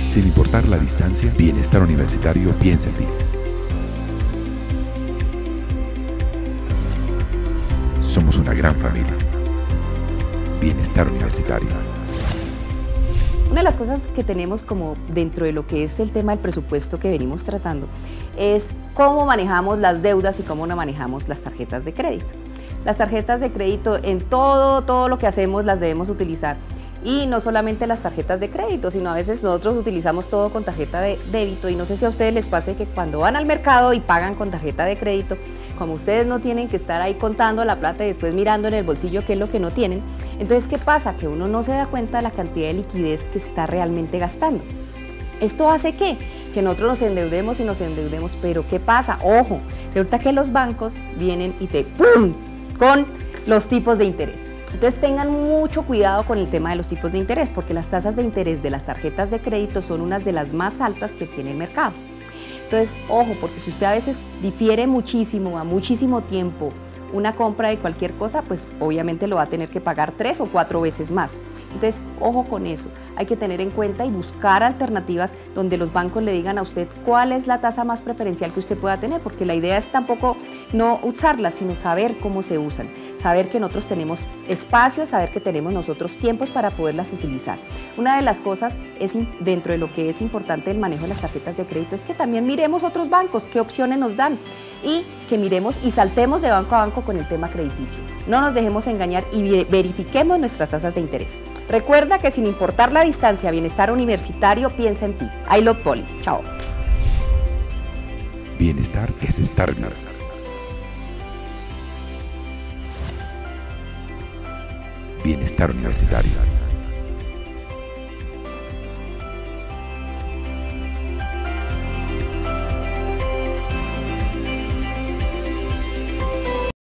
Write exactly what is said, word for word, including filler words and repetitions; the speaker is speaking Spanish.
Sin importar la distancia, Bienestar Universitario piensa en ti. Somos una gran familia. Bienestar Universitario. Una de las cosas que tenemos como dentro de lo que es el tema del presupuesto que venimos tratando es cómo manejamos las deudas y cómo no manejamos las tarjetas de crédito. Las tarjetas de crédito en todo, todo lo que hacemos las debemos utilizar. Y no solamente las tarjetas de crédito, sino a veces nosotros utilizamos todo con tarjeta de débito y no sé si a ustedes les pase que cuando van al mercado y pagan con tarjeta de crédito, como ustedes no tienen que estar ahí contando la plata y después mirando en el bolsillo qué es lo que no tienen, entonces ¿qué pasa? Que uno no se da cuenta de la cantidad de liquidez que está realmente gastando. ¿Esto hace qué? Que nosotros nos endeudemos y nos endeudemos, pero ¿qué pasa? Ojo, resulta que los bancos vienen y te ¡pum! Con los tipos de interés. Entonces tengan mucho cuidado con el tema de los tipos de interés, porque las tasas de interés de las tarjetas de crédito son unas de las más altas que tiene el mercado. Entonces, ojo, porque si usted a veces difiere muchísimo, a muchísimo tiempo, una compra de cualquier cosa, pues obviamente lo va a tener que pagar tres o cuatro veces más. Entonces, ojo con eso. Hay que tener en cuenta y buscar alternativas donde los bancos le digan a usted cuál es la tasa más preferencial que usted pueda tener, porque la idea es tampoco no usarlas, sino saber cómo se usan, saber que nosotros tenemos espacios, saber que tenemos nosotros tiempos para poderlas utilizar. Una de las cosas es, dentro de lo que es importante el manejo de las tarjetas de crédito, es que también miremos otros bancos, qué opciones nos dan y que miremos y saltemos de banco a banco con el tema crediticio. No nos dejemos engañar y verifiquemos nuestras tasas de interés. Recuerda que sin importar la distancia, Bienestar Universitario piensa en ti. I love Poli. Chao. Bienestar es estar bien. Bienestar Universitario.